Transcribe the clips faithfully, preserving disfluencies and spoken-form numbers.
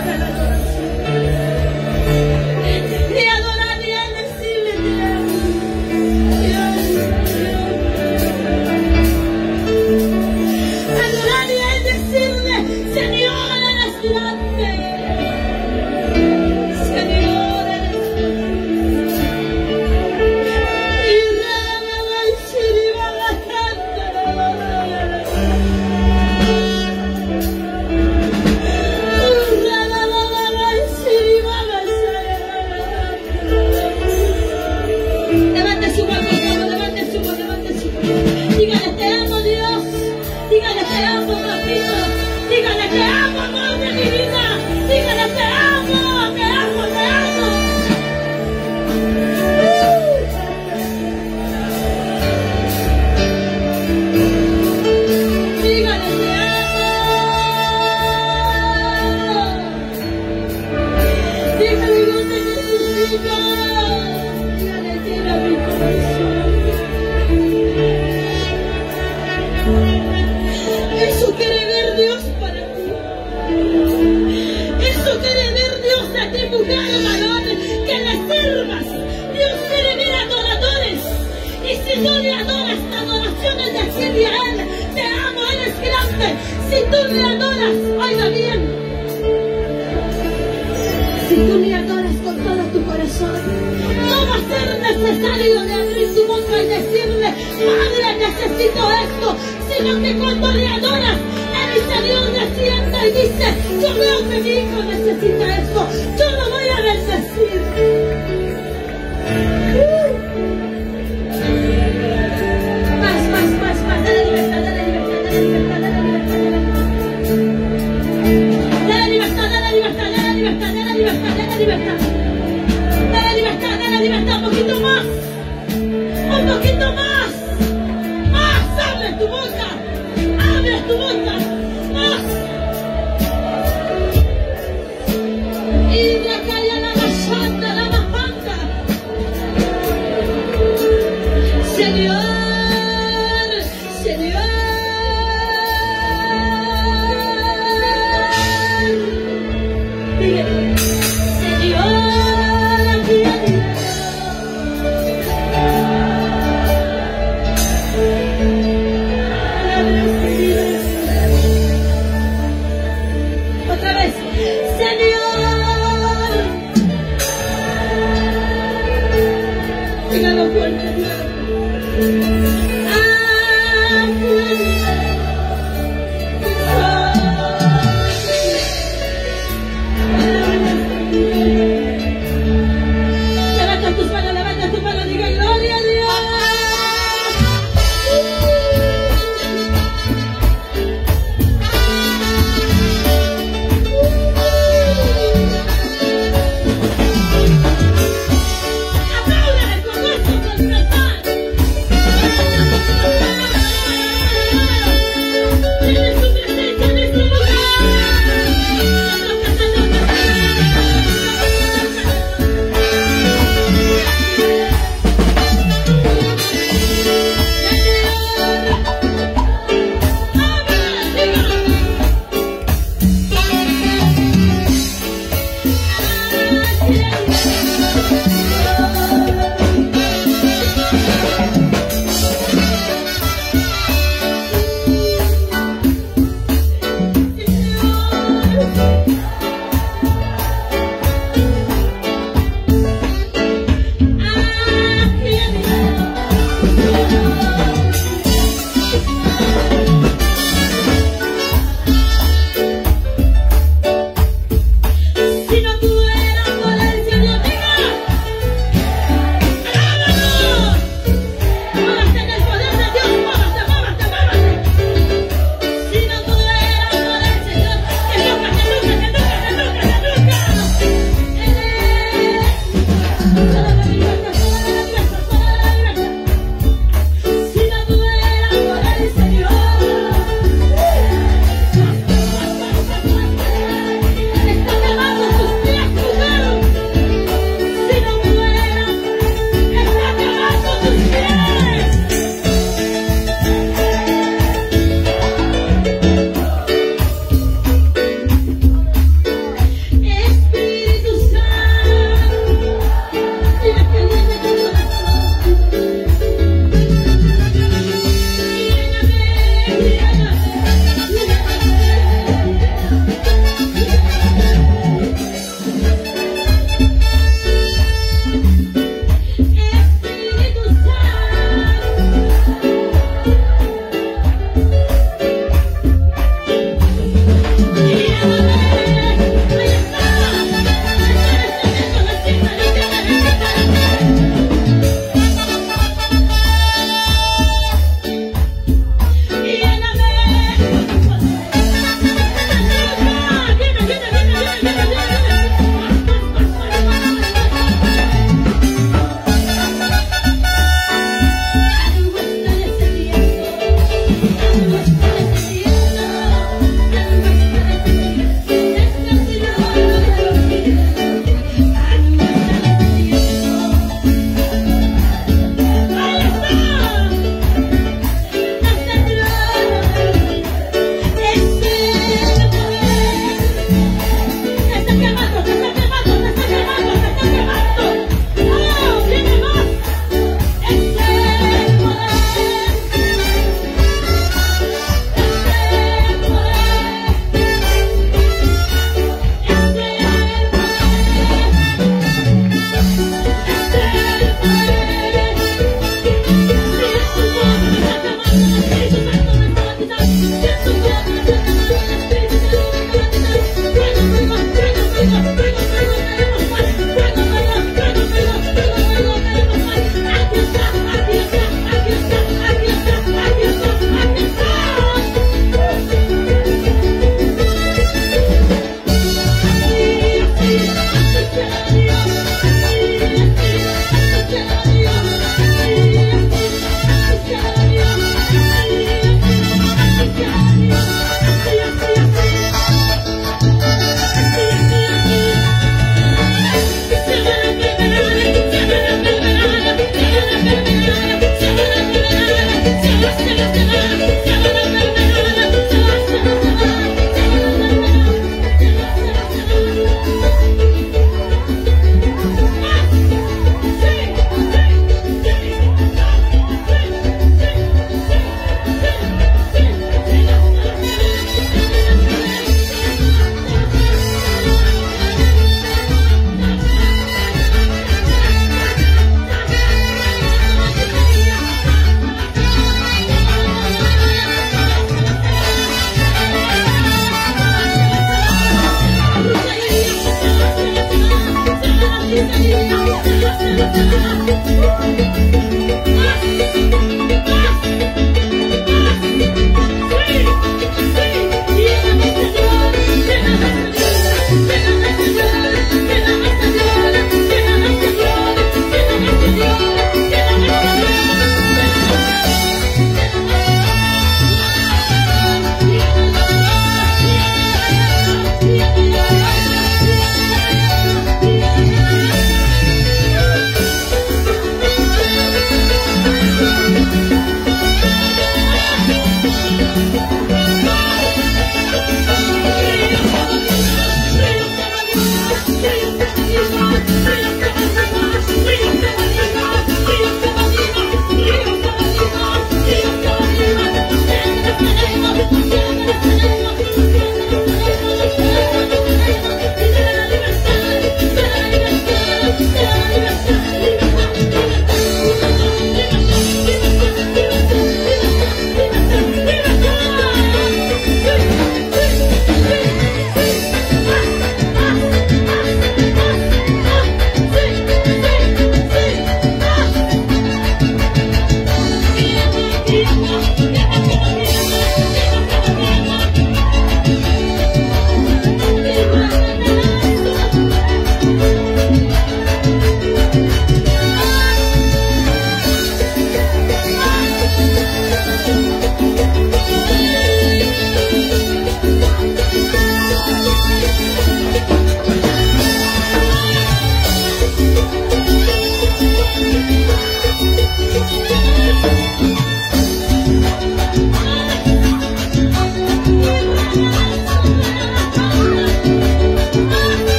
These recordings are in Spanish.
de la adoración. Y adorar y a decirle te amo. Dios, Dios. Adorar y a decirle, Señor, eres grande. Señor, eres levante su voz, levante su voz, levante su voz. Dígale, te amo, Dios. Dígale, te amo, papito. Dígale, te amo, amor de mi vida. Dígale, te amo, te amo, te amo. Dígale, te amo. Dígale, yo te necesito. Dígale, tira mi corazón. Eso quiere ver Dios para ti. Eso quiere ver Dios a ti, mujer o varón, que le sirvas. Dios quiere ver adoradores. Y si tú le adoras, la adoración es decirle a Él, te amo, Él es grande. Si tú le adoras, oiga bien. Si tú le adoras con todo tu corazón, no va a ser necesario de abrir tu boca y decirle, Padre, necesito esto, sino que cuando le adoras, Él dice, Dios desciende y dice, yo veo que mi hijo necesita esto, yo lo voy a bendecir. Más, más, más, más, dale libertad, dale libertad, dale libertad, dale libertad, dale libertad, dale libertad, dale libertad, dale libertad, dale libertad, dale libertad. Dale libertad, dale libertad, un poquito más. Un poquito más. Más, abre tu boca. Abre tu boca. Más. Y de acá ya la bajanda, la bajanda. Señor, Señor. Dile, Señor.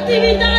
actividad